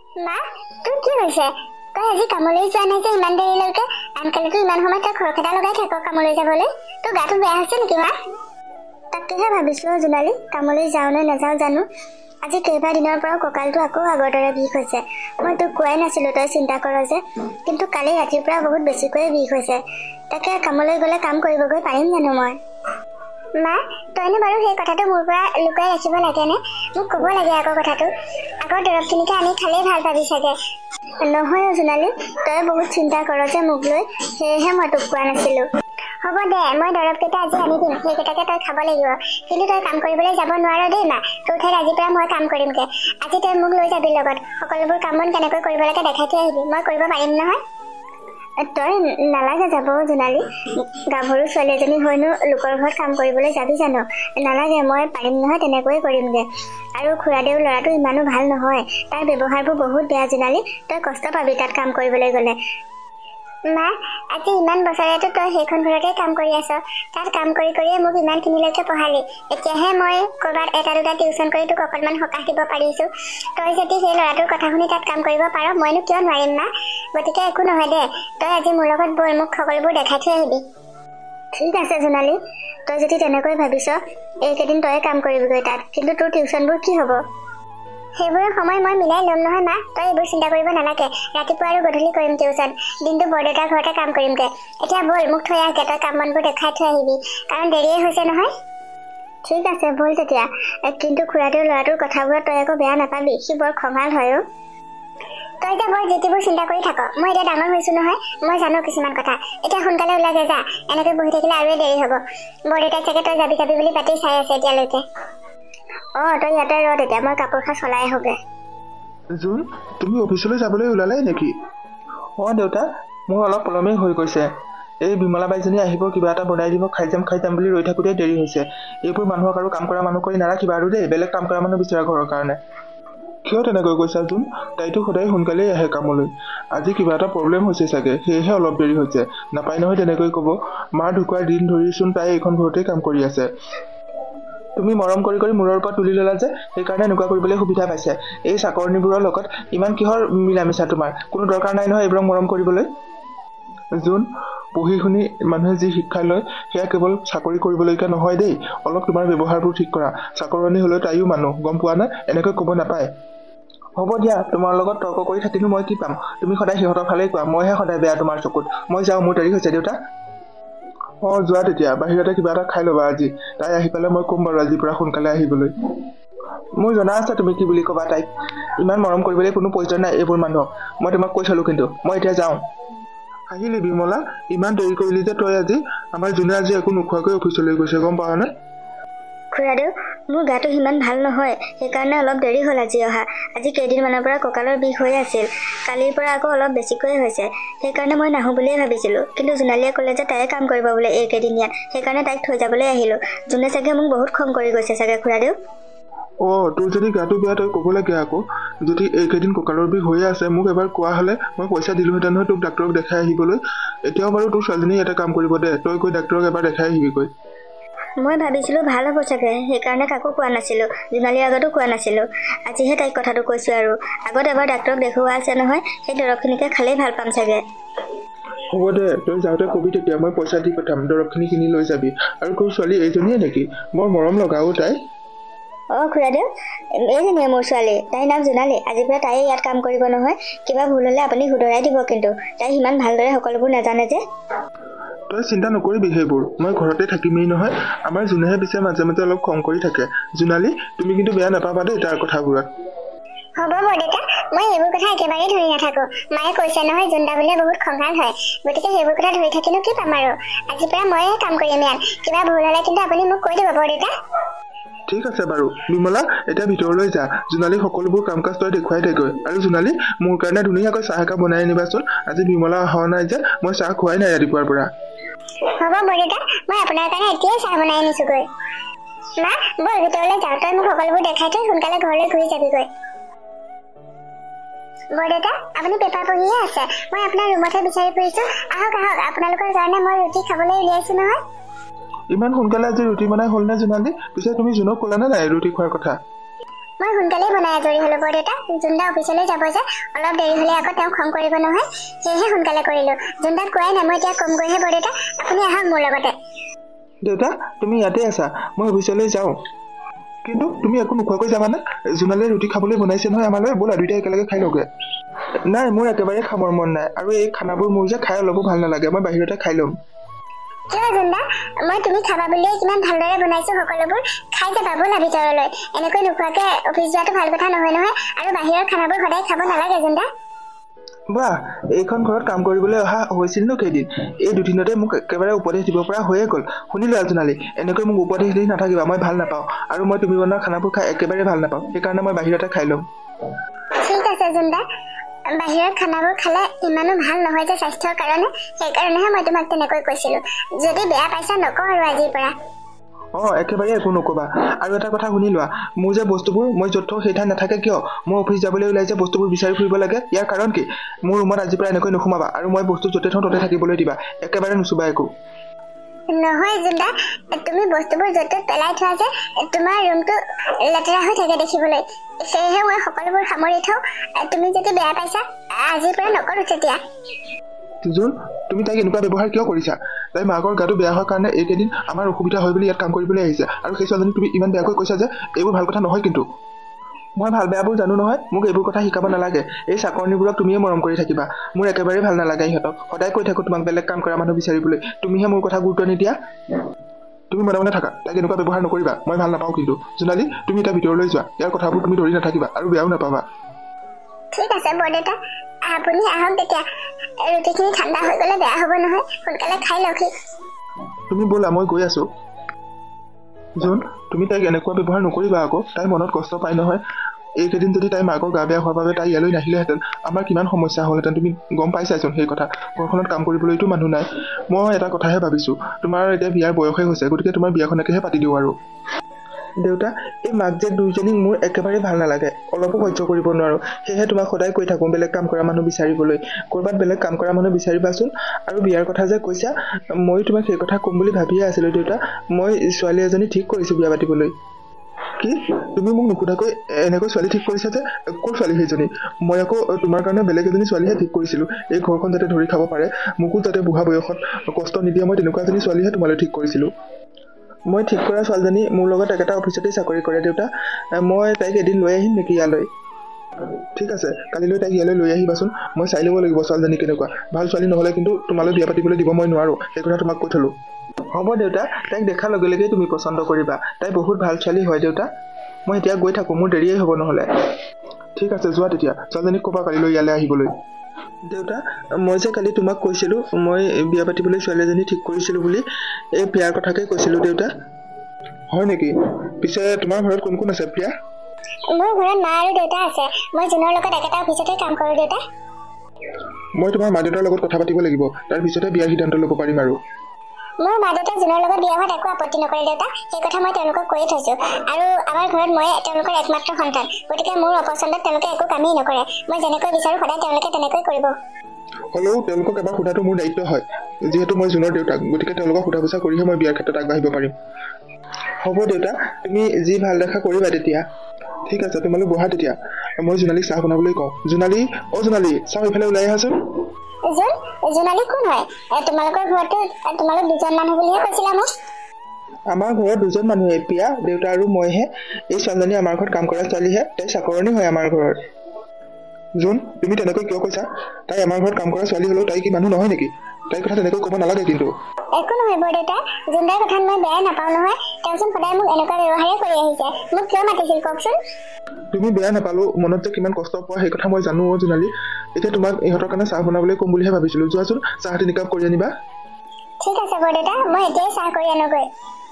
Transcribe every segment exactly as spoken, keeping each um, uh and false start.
মা তোৰ কি হৈছে? তই আজি কামলৈ যোৱা নাই যে ইমান দেৰিলৈকে? আনকালেতো ইমান সময় তই খৰখেদা লগাই থাক কামলৈ যাবলৈ। তোৰ গাটো বেয়া হৈছে নেকি মা? তাকেহে ভাবিছো জোনালী, কামলৈ যাওঁ নে নাযাওঁ জানো। আজি কেইবাদিনৰ পৰা কঁকালটো আকৌ আগৰ দৰে বিষ হৈছে। মই তোক কোৱাই নাছিলো, তই চিন্তা কৰ যে, কিন্তু কালি ৰাতিৰ পৰা বহুত বেছিকৈ বিষ হৈছে। তাকে কামলৈ গ'লে কাম কৰিবগৈ পাৰিম জানো মই? মা তইনো বাৰু সেই কথাটো মোৰ পৰা লুকুৱাই ৰাখিব লাগেনে? মোক ক'ব লাগে আকৌ কথাটো। আগৰ দৰৱখিনিকে আনি খালেই ভাল পাবি চাগে। নহয় জোনালী, তই বহুত চিন্তা কৰ যে মোক লৈ, সেয়েহে মই তোক কোৱা নাছিলো। হ'ব দে, মই দৰৱকেইটা আজি আনি দিম, সেইকেইটাকে তই খাব লাগিব। কিন্তু তই কাম কৰিবলৈ যাব নোৱাৰ দেই মা। তোৰ ঠাইত আজিৰ পৰা মই কাম কৰিমগে। আজি তই মোক লৈ যাবি লগত, সকলোবোৰ কাম বন কেনেকৈ কৰিব লাগে দেখাই থৈ আহিবি। মই কৰিব পাৰিম নহয়? তই নালাগে যাব জোনালী, গাভৰু ছোৱালী এজনী হৈনো লোকৰ ঘৰত কাম কৰিবলৈ যাবি জানো? নালাগে, মই পাৰিম নহয়, তেনেকৈয়ে কৰিমগে। আৰু খুৰাদেউৰ ল'ৰাটো ইমানো ভাল নহয়, তাৰ ব্যৱহাৰবোৰ বহুত বেয়া জোনালী। তই কষ্ট পাবি তাত কাম কৰিবলৈ গ'লে। মা আজি ইমান বছৰেতো তই সেইখন ঘৰতে কাম কৰি আছ। তাত কাম কৰি কৰিয়ে মোক ইমানখিনিলৈকে পঢ়ালি। এতিয়াহে মই ক'ৰবাত এটা দুটা টিউচন কৰি তোক অকণমান সকাহ দিব পাৰিছোঁ। তই যদি সেই ল'ৰাটোৰ কথা শুনি তাত কাম কৰিব পাৰ, মইনো কিয় নোৱাৰিম মা? গতিকে একো নহয় দে, তই আজি মোৰ লগত বল, মোক সকলোবোৰ দেখাই থৈ আহিবি। ঠিক আছে জোনালী, তই যদি তেনেকৈ ভাবিছ, এইকেইদিন তয়ে কাম কৰিবিগৈ তাত। কিন্তু তোৰ টিউচনবোৰ কি হ'ব? সেইবোৰৰ সময় মই মিলাই ল'ম নহয় মা, তই এইবোৰ চিন্তা কৰিব নালাগে। ৰাতিপুৱা আৰু গধূলি কৰিম টিউচন, দিনটো বৰদেউতাৰ ঘৰতে কাম কৰিমগে। এতিয়া বল, মোক থৈ আহগে, তই কাম বনবোৰ দেখাই থৈ আহিবি, কাৰণ দেৰিয়ে হৈছে নহয়। ঠিক আছে বল তেতিয়া। কিন্তু খুৰাদেউৰ ল'ৰাটোৰ কথাবোৰত তই একো বেয়া নাপাবি, সি বৰ খঙাল হয় অ'। তই এতিয়া বৰ যিটিবোৰ চিন্তা কৰি থাক। মই এতিয়া ডাঙৰ হৈছো নহয়, মই জানো কিছুমান কথা। এতিয়া সোনকালে ওলাগে যা, এনেকৈ বহি থাকিলে আৰুৱে দেৰি হ'ব। বৰদেউতাই চাগে তই যাবি যাবি বুলি পাতি চাই আছে এতিয়ালৈকে। অ' তই ইয়াতে ৰ তেতিয়া, মই কাপোৰ খাই চলাই আহোগে। জোন, তুমি অফিচলৈ যাবলৈ ওলালাই নেকি? অঁ দেউতা, মোৰ অলপ পলমেই হৈ গৈছে। এই বিমলা বাইজনী আহিব, কিবা এটা বনাই দিব, খাই যাম খাই যাম বুলি ৰৈ থাকোঁতে দেৰি হৈছে। এইবোৰ মানুহক আৰু কাম কৰা মানুহ কৰি নাৰাখিবা আৰু দেই, বেলেগ কাম কৰা মানুহ বিচৰা ঘৰৰ কাৰণে। কিয় তেনেকৈ কৈছা জোন? তাইতো সদায় সোনকালেই আহে কামলৈ। আজি কিবা এটা প্ৰব্লেম হৈছে চাগে, সেয়েহে অলপ দেৰি হৈছে। নাপায় নহয় তেনেকৈ ক'ব। মাৰ ঢুকুৱাৰ দিন ধৰিচোন তাই এইখন ঘৰতেই কাম কৰি আছে। তুমি মৰম কৰি কৰি মূৰৰ ওপৰত তুলি ল'লা যে, সেইকাৰণে এনেকুৱা কৰিবলৈ সুবিধা পাইছে। এই চাকৰণীবোৰৰ লগত ইমান কিহৰ মিলা মিছা তোমাৰ? কোনো দৰকাৰ নাই নহয় এইবোৰক মৰম কৰিবলৈ। জোন, পঢ়ি শুনি মানুহে যি শিক্ষা লয়, সেয়া কেৱল চাকৰি কৰিবলৈকে নহয় দেই। অলপ তোমাৰ ব্যৱহাৰবোৰ ঠিক কৰা। চাকৰণী হ'লেও তাইও মানুহ, গম পোৱা নে? এনেকৈ ক'ব নাপায়। হ'ব দিয়া, তোমাৰ লগত তৰ্ক কৰি থাকিনো মই কি পাম? তুমি সদায় সিহঁতৰ ফালেই কোৱা, মইহে সদায় বেয়া তোমাৰ চকুত। মই যাওঁ, মোৰ দেৰি হৈছে দেউতা। অঁ যোৱা তেতিয়া, বাহিৰতে কিবা এটা খাই ল'বা আজি। তাই আহি পালে মই ক'ম বাৰু আজিৰ পৰা সোনকালে আহিবলৈ। মোৰ জনা আছে তুমি কি বুলি ক'বা তাইক। ইমান মৰম কৰিবলৈ কোনো প্ৰয়োজন নাই এইবোৰ মানুহক। মই তোমাক কৈ থলো, কিন্তু মই এতিয়া যাওঁ। আহিলি বিমলা, ইমান দেৰি কৰিলি যে তই আজি? আমাৰ জোনে আজি একো নোখোৱাকৈ অফিচলৈ গৈছে, গম পাৱ নে? খুৰাদেউ, মোৰ গাটো সিমান ভাল নহয়, সেইকাৰণে অলপ দেৰি হ'ল আজি অহা। আজি কেইদিনমানৰ পৰা কঁকালৰ বিষ হৈ আছিল, কালিৰ পৰা আকৌ অলপ বেছিকৈ হৈছে। সেইকাৰণে মই নাহোঁ বুলিয়ে ভাবিছিলোঁ, কিন্তু জোনালীয়ে ক'লে যে তাইয়ে কাম কৰিব বোলে এইকেইদিন ইয়াত, সেইকাৰণে তাইক থৈ যাবলৈ আহিলোঁ। জোনে চাগে মোক বহুত খং কৰি গৈছে চাগে খুৰাদেউ। অঁ তোৰ যদি গাটো বেয়া তই ক'ব লাগে আকৌ। যদি এইকেইদিন কঁকালৰ বিষ হৈয়ে আছে, মোক এবাৰ কোৱা হ'লে মই পইচা দিলোহেঁতেন নহয় তোক ডাক্তৰক দেখাই আহিবলৈ। এতিয়াও বাৰু তোৰ ছোৱালীজনী এটা কাম কৰিব দে, তই গৈ ডাক্তৰক এবাৰ দেখাই আহিবিগৈ। মই ভাবিছিলোঁ ভাল হ'ব চাগে, সেইকাৰণে কাকো কোৱা নাছিলোঁ, জোনালীৰ আগতো কোৱা নাছিলোঁ। আজিহে তাইক কথাটো কৈছোঁ আৰু। আগত এবাৰ ডাক্তৰক দেখুওৱা আছে নহয়, সেই দৰৱখিনিকে খালেই ভাল পাম চাগে। হ'ব দে, তই যাওঁতে কবি তেতিয়া, মই পইচা দি পঠাম, দৰৱখিনি কিনি লৈ যাবি। আৰু তোৰ ছোৱালী এইজনীয়ে নেকি? বৰ মৰম লগাও তাই। অঁ খুৰাদেউ, এইজনীয়ে মোৰ ছোৱালী, তাইৰ নাম জোনালী। আজিৰ পৰা তাইয়ে ইয়াত কাম কৰিব নহয়। কিবা ভুল হ'লে আপুনি শুধৰাই দিব, কিন্তু তাই সিমান ভালদৰে সকলোবোৰ নাজানে যে। তই চিন্তা নকৰিবি সেইবোৰ, মই ঘৰতে থাকিমেই নহয়। আমাৰ জোনেহে পিছে মাজে মাজে অলপ খং কৰি থাকে। জোনালী, তুমি কিন্তু বেয়া নাপাবা দেই তাৰ কথাবোৰত। হ'ব বৰদেউতা, মই এইবোৰ কথা একেবাৰেই ধৰি নাথাকোঁ। মায়ে কৈছে নহয় জোনদা বুলিয়ে বহুত খঙাল হয়, গতিকে সেইবোৰ কথা ধৰি থাকিনো কি পাম আৰু। আজিৰ পৰা ময়ে কাম কৰিম ইয়াত। কিবা ভুল হ'লে কিন্তু আপুনি মোক কৈ দিব বৰদেউতা। ঠিক আছে বাৰু। বিমলা, এতিয়া ভিতৰলৈ যা, জোনালী সকলোবোৰ কাম কাজ তই দেখুৱাই দেগৈ। আৰু জোনালী, মোৰ কাৰণে ধুনীয়াকৈ চাহ একাপ বনাই আনিবাচোন। আজি বিমলা অহা নাই যে, মই চাহ খোৱাই নাই ৰাতিপুৱাৰ পৰা। হ'ব বৰদেউতা, মই আপোনাৰ কাৰণে এতিয়াই চাহ বনাই আনিছোগৈ। মা বল ভিতৰলৈ যাওঁ, তই মোক সকলোবোৰ দেখাই থৈ সোনকালে ঘৰলৈ ঘূৰি যাবিগৈ। বৰদেউতা, আপুনি পেপাৰ পঢ়িয়ে আছে, মই আপোনাৰ ৰুমতহে বিচাৰি ফুৰিছোঁ। আহক আহক, আপোনালোকৰ কাৰণে মই ৰুটি খাবলৈ উলিয়াইছোঁ নহয়। ইমান সোনকালে আজি ৰুটি বনাই হ'ল নে জোনালী? পিছে তুমি জোনক ক'লানে নাই ৰুটি খোৱাৰ কথা? মই সোনকালে বনাই আজৰি হলো বৰদেউতা জুন্দা অফিচলৈ যাব যে অলপ দেৰি হলে আকৌ তেওঁ খং কৰিব নহয় সেয়েহে সোনকালে কৰিলো জুন্দাক কোৱাই নাই মই এতিয়া কম গৈহে বৰদেউতা আপুনি আহক মোৰ লগতে দেউতা তুমি ইয়াতে আছা মই অফিচলৈ যাওঁ কিন্তু তুমি একো নোখোৱাকৈ যাবানে জোনালীয়ে ৰুটি খাবলৈ বনাইছে নহয় আমালৈ ব'লা দুইটা একেলগে খাই লওঁগে নাই মোৰ একেবাৰে খাবৰ মন নাই আৰু এই খানাবোৰ মোৰ যে খাই অলপো ভাল নালাগে মই বাহিৰতে খাই ল'ম কিয় জুন্দা মই তুমি খাবা বুলিয়ে কিমান ভালদৰে বনাইছো সকলোবোৰ খাই যাবা ব'লা ভিতৰলৈ এনেকৈ নোখোৱাকে অফিচ যোৱাটো ভাল কথা নহয় নহয় আৰু বাহিৰৰ খানাবোৰ সদায় খাব নালাগে জুন্দা বাহ এইখন ঘৰত কাম কৰিবলৈ অহা হৈছিল ন কেইদিন এই দুদিনতে মোক একেবাৰে উপদেশ দিব পৰা হৈয়ে গ'ল শুনিলা জোনালী এনেকৈ মোক উপদেশ দি নাথাকিবা মই ভাল নাপাওঁ আৰু মই তুমি বনোৱা খানাবোৰ খাই একেবাৰে ভাল নাপাওঁ সেইকাৰণে মই বাহিৰতে খাই ল'ম ঠিক আছে জুন্দা বাহিৰৰ খানাবোৰ খালে ইমানো ভাল নহয় যে স্বাস্থ্যৰ কাৰণে সেইকাৰণেহে মই তোমাক তেনেকৈ কৈছিলো যদি বেয়া পাইছা নকওঁ আৰু আজিৰ পৰা অঁ একেবাৰে একো নক'বা আৰু এটা কথা শুনি লোৱা মোৰ যে বস্তুবোৰ মই য'ত থওঁ সেই ঠাইত নাথাকে কিয় মই অফিচ যাবলৈ ওলাই যে বস্তুবোৰ বিচাৰি ফুৰিব লাগে ইয়াৰ কাৰণ কি মোৰ ৰুমত আজিৰ পৰা এনেকৈ নোসোমাবা আৰু মই বস্তু য'তে থওঁ ত'তে থাকিবলৈ দিবা একেবাৰে নুচুবা একো নহয় জুন্দা তুমি বস্তুবোৰ য'ত পেলাই থোৱা যে তোমাৰ ৰুমটো লেতেৰা হৈ থাকে দেখিবলৈ সেয়েহে মই সকলোবোৰ সামৰি থওঁ তুমি যদি বেয়া পাইছা আজিৰ পৰা নকৰোঁ তেতিয়া জোন তুমি তাইক এনেকুৱা ব্যৱহাৰ কিয় কৰিছা তাই মাকৰ গাটো বেয়া হোৱাৰ কাৰণে এইকেইদিন আমাৰ অসুবিধা হয় বুলি ইয়াত কাম কৰিবলৈ আহিছে আৰু সেই ছোৱালীজনী তুমি ইমান বেয়াকৈ কৈছা যে এইবোৰ ভাল কথা নহয় কিন্তু মই ভাল বেয়াবোৰ জানো নহয় মোক এইবোৰ কথা শিকাব নালাগে এই চাকৰণীবোৰক তুমিয়ে মৰম কৰি থাকিবা মোৰ একেবাৰে ভাল নালাগে ইহঁতক সদায় কৈ থাকোঁ তোমাক বেলেগ কাম কৰা মানুহ বিচাৰিবলৈ তুমিহে মোৰ কথা গুৰুত্ব নিদিয়া তুমি মনে মনে থাকা তাইক এনেকুৱা ব্যৱহাৰ নকৰিবা মই ভাল নাপাওঁ কিন্তু জোনালী তুমি এতিয়া ভিতৰলৈ যোৱা ইয়াৰ কথাবোৰ তুমি ধৰি নাথাকিবা আৰু বেয়াও নাপাবা ঠিক আছে বৰদেউতা আপুনি আহক তেতিয়া ৰুটিখিনি ঠাণ্ডা হৈ গ'লে বেয়া হ'ব নহয় সোনকালে খাই লওক তুমি ব'লা মই গৈ আছোঁ জোন তুমি তাইক এনেকুৱা ব্যৱহাৰ নকৰিবা আকৌ তাই মনত কষ্ট পায় নহয় এইকেইদিন যদি তাই মাকৰ গা বেয়া হোৱাৰ বাবে তাই ইয়ালৈ নাহিলেহেঁতেন আমাৰ কিমান সমস্যা হ'লহেঁতেন তুমি গম পাইছাচোোন সেই কথা ঘৰখনত কাম কৰিবলৈতো মানুহ নাই মই এটা কথাহে ভাবিছোঁ তোমাৰ এতিয়া বিয়াৰ বয়সে হৈছে গতিকে তোমাৰ বিয়াখনকেহে পাতি দিওঁ আৰু দেউতা এই মাক যে দুইজনীক মোৰ একেবাৰে ভাল নালাগে অলপো সহ্য কৰিব নোৱাৰোঁ সেয়েহে তোমাক সদায় কৈ থাকোঁ বেলেগ কাম কৰা মানুহ বিচাৰিবলৈ ক'ৰবাত বেলেগ কাম কৰা মানুহ বিচাৰিবাচোন আৰু বিয়াৰ কথা যে কৈছা মই তোমাক সেই কথা ক'ম বুলি ভাবিয়ে আছিলোঁ দেউতা মই ছোৱালী এজনী ঠিক কৰিছোঁ বিয়া পাতিবলৈ কি তুমি মোক নুসুধাকৈ এনেকৈ ছোৱালী ঠিক কৰিছা যে ক'ৰ ছোৱালী সেইজনী মই আকৌ তোমাৰ কাৰণে বেলেগ এজনী ছোৱালীহে ঠিক কৰিছিলোঁ এই ঘৰখন যাতে ধৰি খাব পাৰে মোকো যাতে বুঢ়া বয়সত কষ্ট নিদিয়ে মই তেনেকুৱা এজনী ছোৱালীহে তোমালৈ ঠিক কৰিছিলোঁ মই ঠিক কৰা ছোৱালীজনী মোৰ লগত একেটা অফিচতেই চাকৰি কৰে দেউতা মই তাইক এদিন লৈ আহিম নেকি ইয়ালৈ ঠিক আছে কালিলৈ তাইক ইয়ালৈ লৈ আহিবাচোন মই চাই ল'ব লাগিব ছোৱালীজনী কেনেকুৱা ভাল ছোৱালী নহ'লে কিন্তু তোমালৈ বিয়া পাতিবলৈ দিব মই নোৱাৰোঁ সেই কথা তোমাক কৈ থলোঁ হ'ব দেউতা তাইক দেখাৰ লগে লগেই তুমি পচন্দ কৰিবা তাই বহুত ভাল ছোৱালী হয় দেউতা মই এতিয়া গৈ থাকোঁ মোৰ দেৰিয়েই হ'ব নহ'লে ঠিক আছে যোৱা তেতিয়া ছোৱালীজনীক ক'বা কালিলৈ ইয়ালৈ আহিবলৈ দেউতা মই যে কালি তোমাক কৈছিলোঁ মই বিয়া পাতিবলৈ ছোৱালী এজনী ঠিক কৰিছিলোঁ বুলি এই প্ৰিয়াৰ কথাকে কৈছিলোঁ দেউতা হয় নেকি পিছে তোমাৰ ঘৰত কোন কোন আছে প্ৰিয়া মোৰ ঘৰত মা আৰু দেউতা আছে মই জোনৰ লগত একেটা অফিচতে কাম কৰোঁ দেউতা মই তোমাৰ মা দেউতাৰ লগত কথা পাতিব লাগিব তাৰপিছতে বিয়াৰ সিদ্ধান্ত ল'ব পাৰিম আৰু মোৰ মা দেউতা জোনৰ লগত বিয়া হোৱাত একো আপত্তি নকৰে দেউতা সেই কথা মই তেওঁলোকক কৈয়ে থৈছোঁ আৰু আমাৰ ঘৰত মই তেওঁলোকৰ একমাত্ৰ সন্তান গতিকে মোৰ অপচন্দত তেওঁলোকে একো কামেই নকৰে মই যেনেকৈ বিচাৰোঁ সদায় তেওঁলোকে তেনেকৈ কৰিব হ'লেও তেওঁলোকক এবাৰ সোধাটো মোৰ দায়িত্ব হয় যিহেতু মই জোনৰ দেউতাক গতিকে তেওঁলোকক সোধা পোছা কৰিহে মই বিয়াৰ ক্ষেত্ৰত আগবাঢ়িব পাৰিম হ'ব দেউতা তুমি যি ভাল দেখা কৰিবা তেতিয়া ঠিক আছে তোমালোক বহা তেতিয়া মই জোনালীক চাহ বনাবলৈ কওঁ জোনালী অ জোনালী চাহ এইফালে ওলাই আহাচোন জোন জোনালী কোন হয় তোমালোকৰ ঘৰতো তোমালোক দুজন মানুহ বুলিহে কৈছিলা মোক আমাৰ ঘৰত দুজন মানুহে প্ৰিয়া দেউতা আৰু মইহে এই ছোৱালীজনী আমাৰ ঘৰত কাম কৰা ছোৱালীহে তাই চাকৰণী হয় আমাৰ ঘৰত জোন তুমি তেনেকৈ কিয় কৈছা তাই আমাৰ ঘৰত কাম কৰা ছোৱালী হ'লেও তাই কি মানুহ নহয় নেকি তাইৰ কথা তেনেকৈ ক'ব নালাগে কিন্তু একো নহয় বৰদেউতা জোনদাৰ কথাত মই বেয়া নাপাওঁ নহয় তেওঁচোন সদায় মোক এনেকুৱা ব্যৱহাৰে কৰি আহিছে মোক কিয় মাতিছিল কওকচোন তুমি বেয়া নাপালো মনত যে কিমান কষ্ট পোৱা সেই কথা মই জানো অ জোনালী এতিয়া তোমাক ইহঁতৰ কাৰণে চাহ বনাবলৈ ক'ম বুলিহে ভাবিছিলোঁ যোৱাচোন চাহ তিনি কাপ কৰি আনিবা ঠিক আছে বৰদেউতা মই এতিয়াই চাহ কৰি আনোগৈ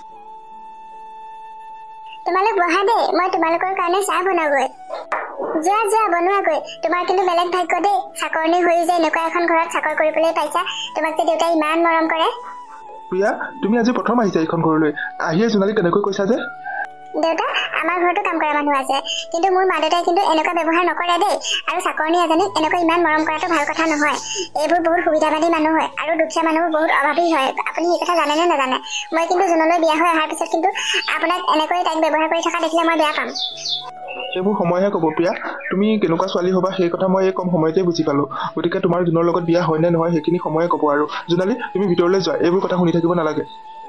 তোমালোক বহা দেই মই তোমালোকৰ কাৰণে চাহ বনাওগৈ যোৱা যোৱা বনোৱাগৈ তোমাৰ কিন্তু বেলেগ ভাগ্য দেই চাকৰণী হৈ যে এনেকুৱা এখন ঘৰত চাকৰ কৰিবলৈ পাইছা তোমাক যে দেউতাই ইমান মৰম কৰে প্ৰিয়া তুমি আজি প্ৰথম আহিছা এইখন ঘৰলৈ আহিয়ে জোনালীক তেনেকৈ কৈছা যে দেউতা আমাৰ ঘৰতো কাম কৰা মানুহ আছে কিন্তু মোৰ মা দেউতাই কিন্তু এনেকুৱা ব্যৱহাৰ নকৰে দেই আৰু চাকৰণী এজনীক এনেকুৱা ইমান মৰম কৰাটো ভাল কথা নহয় এইবোৰ বহুত সুবিধাবাদী মানুহ হয় আৰু দুখীয়া মানুহবোৰ বহুত অভাৱী হয় আপুনি এই কথা জানেনে নাজানে মই কিন্তু জোনলৈ বিয়া হৈ অহাৰ পিছত কিন্তু আপোনাক এনেকৈ তাইক ব্যৱহাৰ কৰি থকা দেখিলে মই বেয়া পাম সেইবোৰ সময়হে ক'ব প্ৰিয়া। তুমি কেনেকুৱা ছোৱালী হ'বা সেই কথা মই এই কম সময়তে বুজি পালোঁ। গতিকে তোমাৰ জোনৰ লগত বিয়া হয় নে নহয় সেইখিনি সময়ে ক'ব। আৰু জোনালী, তুমি ভিতৰলৈ যোৱা, এইবোৰ কথা শুনি থাকিব নালাগে।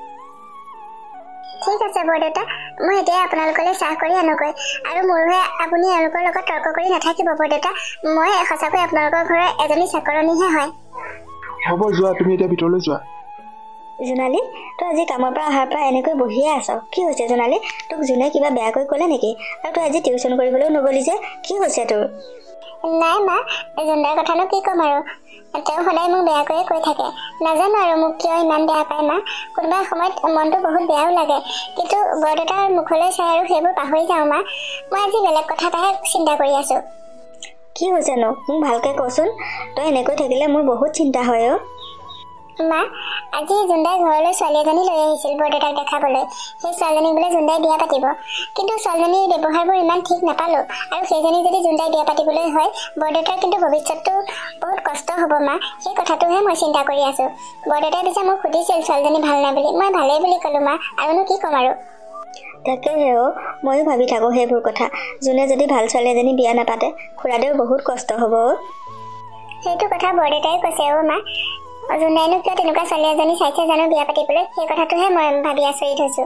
ঠিক আছে বৰদেউতা, মই এতিয়া আপোনালোকলৈ চাহ কৰি আনোগৈ। আৰু মোৰহে আপুনি এওঁলোকৰ লগত তৰ্ক কৰি নাথাকিব বৰদেউতা। মই সঁচাকৈ আপোনালোকৰ ঘৰৰ এজনী চাকৰণীহে হয়। হ'ব, যোৱা, তুমি এতিয়া ভিতৰলৈ যোৱা। জোনালী, তই আজি কামৰ পৰা অহাৰ পৰা এনেকৈ বহিয়ে আছ, কি হৈছে জোনালী? তোক যোনে কিবা বেয়াকৈ ক'লে নেকি? আৰু তই আজি টিউচন কৰিবলৈও নগলি যে, কি হৈছে তোৰ? নাই মা, জোনদাৰ কথানো কি ক'ম আৰু। তেওঁ সদায় মোক বেয়াকৈয়ে কৈ থাকে। নাজানো আৰু মোক কিয় ইমান বেয়া পায় মা। কোনোবা সময়ত মনটো বহুত বেয়াও লাগে, কিন্তু বৰদেউতাৰ মুখলৈ চাই আৰু সেইবোৰ পাহৰি যাওঁ মা। মই আজি বেলেগ কথা এটাহে চিন্তা কৰি আছো। কি হৈছেনো মোক ভালকে কচোন, তই এনেকৈ থাকিলে মোৰ বহুত চিন্তা হয় অ। মা, আজি জোনদাই ঘৰলৈ ছোৱালী এজনী লৈ আহিছিল বৰদেউতাক দেখাবলৈ। সেই ছোৱালীজনীক বোলে জোনদাই বিয়া পাতিব, কিন্তু ছোৱালীজনীৰ ব্যৱহাৰবোৰ ইমান ঠিক নাপালো। আৰু সেইজনী যদি জোনদাই বিয়া পাতিবলৈ হয়, বৰদেউতাৰ কিন্তু ভৱিষ্যতটো বহুত কষ্ট হ'ব মা। সেই কথাটোহে মই চিন্তা কৰি আছো। বৰদেউতাই পিছে মোক সুধিছিল ছোৱালীজনী ভাল নাই বুলি, মই ভালেই বুলি ক'লো মা, আৰুনো কি ক'ম আৰু। তাকেহে অ, ময়ো ভাবি থাকোঁ সেইবোৰ কথা। যোনে যদি ভাল ছোৱালী এজনী বিয়া নাপাতে, খুৰাদেউ বহুত কষ্ট হ'ব অ। সেইটো কথা বৰদেউতাই কৈছে অ মা। জোনদাইনো কিয় তেনেকুৱা ছোৱালী এজনী চাইছে জানো বিয়া পাতিবলৈ, সেই কথাটোহে মই ভাবি আচৰিত হৈছো।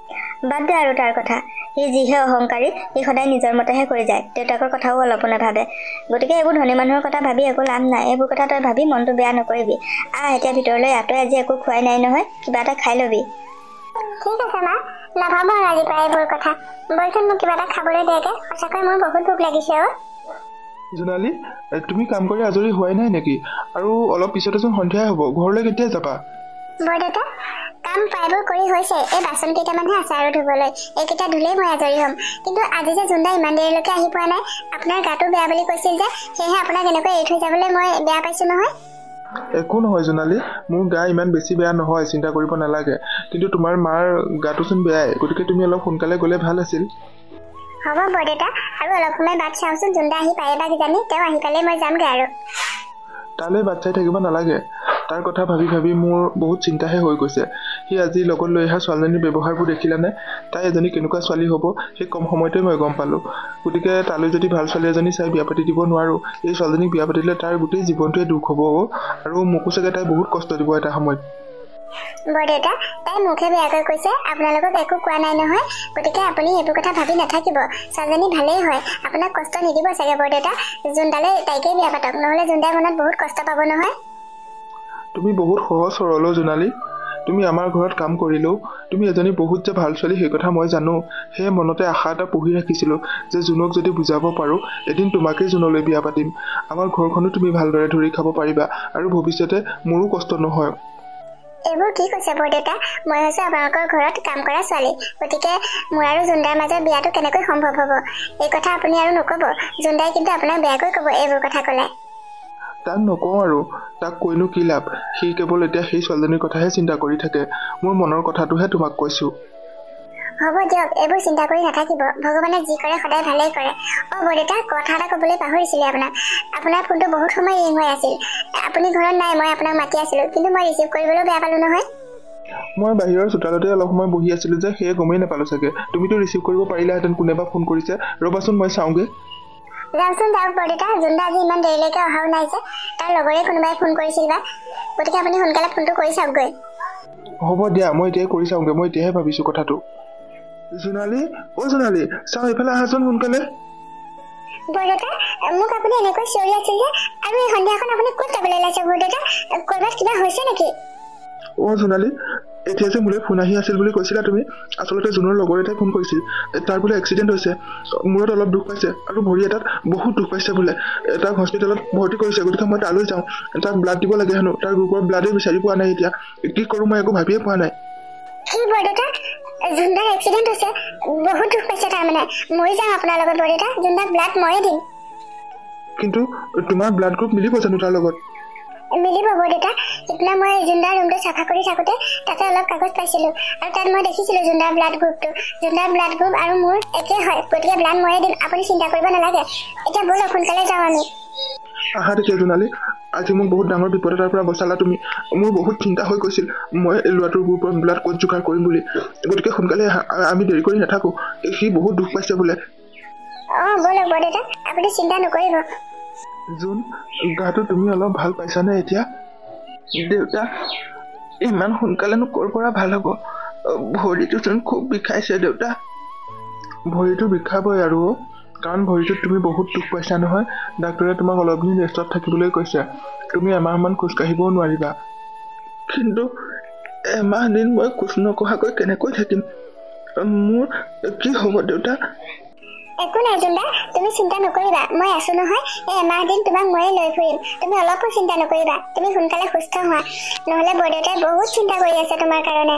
বাদ দে আৰু তাৰ কথা। সি যিহে অহংকাৰী, সি সদায় নিজৰ মতেহে কৰি যায়, দেউতাকৰ কথাও অলপো নাভাবে। গতিকে এইবোৰ ধনী মানুহৰ কথা ভাবি একো লাভ নাই। এইবোৰ কথা তই ভাবি মনটো বেয়া নকৰিবি। আহ এতিয়া ভিতৰলৈ আহ, তই আজি একো খোৱাই নাই নহয়, কিবা এটা খাই ল'বি। ঠিক আছে মা, নাভাবো আৰু আজি পৰা এইবোৰ কথা। বলচোন মোক কিবা এটা খাবলৈ দিয়াগে, সঁচাকৈ মোৰ বহুত ভোক লাগিছে অ। জোনালী, তুমি কাম কৰি আজৰি হোৱাই নাই নেকি? আৰু অলপ পিছতেচোন সন্ধিয়াই হ'ব, ঘৰলৈ কেতিয়া যাবা? বৰদেউতা, কাম প্ৰায়বোৰ কৰি হৈছে, এই বাচন কেইটামানহে আছে আৰু ধুবলৈ। এইকেইটা ধুলেই মই আজৰি হ'ম। কিন্তু আজি যে জোনদাই ইমান দেৰিলৈকে আহি পোৱা নাই, আপোনাৰ গাটো বেয়া বুলি কৈছিল যে, সেয়েহে আপোনাক এনেকৈ এৰি থৈ যাবলৈ মই বেয়া পাইছো নহয়। একো নহয় জোনালী, মোৰ গা ইমান বেছি বেয়া নহয়, চিন্তা কৰিব নালাগে। কিন্তু তোমাৰ মাৰ গাটোচোন বেয়াই, গতিকে তুমি অলপ সোনকালে গ'লে ভাল আছিল। হ'ব বৰদেউতা, আৰু অলপ সময় বাট চাওঁচোন, জোনদা আহি পায়ে বা কিজানি, তেওঁ আহি পালে মই যামগৈ আৰু। তালৈ বাট চাই থাকিব নালাগে। তাৰ কথা ভাবি ভাবি মোৰ বহুত চিন্তাহে হৈ গৈছে। সি আজি লগত লৈ অহা ছোৱালীজনীৰ ব্যৱহাৰবোৰ দেখিলানে? তাই এজনী কেনেকুৱা ছোৱালী হ'ব সেই কম সময়তে মই গম পালোঁ। গতিকে তালৈ যদি ভাল ছোৱালী এজনী চাই বিয়া পাতি দিব নোৱাৰোঁ, এই ছোৱালীজনীক বিয়া পাতিলে তাৰ গোটেই জীৱনটোৱে দুখ হ'ব অ। আৰু মোকো চাগে তাই বহুত কষ্ট দিব এটা সময়ত। বৰদেউতা, তাই মুখে বেয়াকৈ কৈছে, আপোনালোকক একো কোৱা নাই নহয়। গতিকে আপুনি এইবোৰ কথা ভাবি নাথাকিব। ছোৱালীজনী ভালেই হয়, আপোনাক কষ্ট নিদিব চাগে বৰদেউতা। জোনদালে তাইকেই বিয়া পাতক, নহ'লে জোনদাই মনত বহুত কষ্ট পাব নহয়। তুমি বহুত সহজ সৰল জোনালী। তুমি আমাৰ ঘৰত কাম কৰিলেও তুমি এজনী বহুত যে ভাল ছোৱালী সেই কথা মই জানো। সেয়ে মনতে আশা এটা পুহি ৰাখিছিলোঁ যে জোনক যদি বুজাব পাৰোঁ, এদিন তোমাকেই জোনলৈ বিয়া পাতিম। আমাৰ ঘৰখনো তুমি ভালদৰে ধৰি খাব পাৰিবা, আৰু ভৱিষ্যতে মোৰো কষ্ট নহয়। এইবোৰ কি কৈছে বৰদেউতা? মই হৈছোঁ আপোনালোকৰ ঘৰত কাম কৰা ছোৱালী, গতিকে মোৰ আৰু জোনদাৰ মাজত বিয়াটো কেনেকৈ সম্ভৱ হ'ব? এই কথা আপুনি আৰু নক'ব। জোনদাই কিন্তু আপোনাক বেয়াকৈ ক'ব এইবোৰ কথা ক'লে। তাক নকওঁ আৰু, তাক কৈনো কি লাভ? সি কেৱল এতিয়া সেই ছোৱালীজনীৰ কথাহে চিন্তা কৰি থাকে। মোৰ মনৰ কথাটোহে তোমাক কৈছোঁ। হ'ব দিয়ক, এইবোৰ চিন্তা কৰি নাথাকিব। ভগৱানে যি কৰে সদায় ভালেই কৰে। অ বৰদেউতা, কথা এটা ক'বলৈ পাহৰিছিলোঁ আপোনাক। আপোনাৰ ফোনটো বহুত সময় ৰিং হৈ আছিল। আপুনি ঘৰত নাই, মই আপোনাক মাতি আছিলোঁ, কিন্তু মই ৰিচিভ কৰিবলৈও বেয়া পালোঁ নহয়। মই বাহিৰৰ চোতালতে অলপ সময় বহি আছিলোঁ যে, সেয়ে গমেই নাপালোঁ চাগে। তুমিতো ৰিচিভ কৰিব পাৰিলাহেঁতেন, কোনেবা ফোন কৰিছে। ৰ'বাচোন মই চাওঁগৈ। যাওকচোন যাওক বৰদেউতা, জোনদা আজি ইমান দেৰিলৈকে অহাও নাই যে, তাৰ লগৰে কোনোবাই ফোন কৰিছিল বা। গতিকে আপুনি সোনকালে ফোনটো কৰি চাওকগৈ। হ'ব দিয়া, মই এতিয়াই কৰি চাওঁগৈ। মই এতিয়াহে ভাবিছোঁ কথাটো। জোনালী, অ জোনালী, চাওঁ এইফালে আহাচোন সোনকালে। বৰদেউতা, মোক আপুনি এনেকৈ চিঞৰি আছিল যে, আৰু এই সন্ধিয়াখন আপুনি ক'ত যাবলৈ ওলাইছে বৰদেউতা? ক'ৰবাত কিবা হৈছে নেকি? অ জোনালী, এতিয়া যে মোলৈ ফোন আহি আছিল বুলি কৈছিলা তুমি, আচলতে জোনৰ লগৰ এটাই ফোন কৰিছিল। তাৰ বোলে এক্সিডেণ্ট হৈছে, মূৰত অলপ দুখ পাইছে, আৰু ভৰি এটাত বহুত দুখ পাইছে বোলে। তাক হস্পিটেলত ভৰ্তি কৰিছে, গতিকে মই তালৈ যাওঁ। তাক ব্লাড দিব লাগে হেনো, তাৰ গ্ৰুপৰ ব্লাডেই বিচাৰি পোৱা নাই এতিয়া। কি কৰোঁ মই একো ভাবিয়ে পোৱা নাই। কি বৰদেউতা, জোনদাৰ এক্সিডেণ্ট হৈছে, বহুত দুখ পাইছে তাৰমানে? মই যাম আপোনাৰ লগত বৰদেউতা, জোনদাক ব্লাড ময়ে দিম। কিন্তু তোমাৰ ব্লাড গ্ৰুপ মিলিব জানো তাৰ লগত? মিলিব বৰদেউতা। সিদিনা মই জোনদাৰ ৰুমটো চাফা কৰি থাকোঁতে তাতে অলপ কাগজ পাইছিলোঁ, আৰু তাত মই দেখিছিলোঁ জোনদাৰ ব্লাড গ্ৰুপটো। জোনদাৰ ব্লাড গ্ৰুপ আৰু মোৰ একেই হয়, গতিকে ব্লাড ময়ে দিম, আপুনি চিন্তা কৰিব নালাগে। এতিয়া ব'লক সোনকালে যাওঁ আমি। আহা তেতিয়া জোনালী, আজি মোক বহুত ডাঙৰ বিপদ এটাৰ পৰা বচালা তুমি। মোৰ বহুত চিন্তা হৈ গৈছিল, মই এই ল'ৰাটোৰ গ্ৰুপৰ ব্লাড ক'ত যোগাৰ কৰিম বুলি। গতিকে সোনকালে আহা, আমি দেৰি কৰি নাথাকোঁ। সি বহুত দুখ পাইছে বোলে। অঁ ব'লক বৰদেউতা, আপুনি চিন্তা নকৰিব। জোন, গাটো তুমি অলপ ভাল পাইছানে এতিয়া? দেউতা, ইমান সোনকালেনো ক'ৰ পৰা ভাল হ'ব? ভৰিটোচোন খুব বিষাইছে দেউতা। ভৰিটো বিষাবই আৰু, কাৰণ ভৰিটোত তুমি বহুত দুখ পাইছা নহয়। ডাক্তৰে তোমাক অলপ দিন ৰেষ্টত থাকিবলৈ কৈছে। তুমি এমাহমান খোজকাঢ়িবও নোৱাৰিবা। কিন্তু এমাহ দিন মই খোজ নকঢ়াকৈ কেনেকৈ থাকিম? মোৰ কি হ'ব দেউতা? একো নাই জোনদা, তুমি চিন্তা নকৰিবা, মই আছো নহয়। এই এমাহ দিন তোমাক ময়ে লৈ ফুৰিম, তুমি অলপো চিন্তা নকৰিবা। তুমি সোনকালে সুস্থ হোৱা, নহ'লে বৰদেউতাই বহুত চিন্তা কৰি আছে তোমাৰ কাৰণে।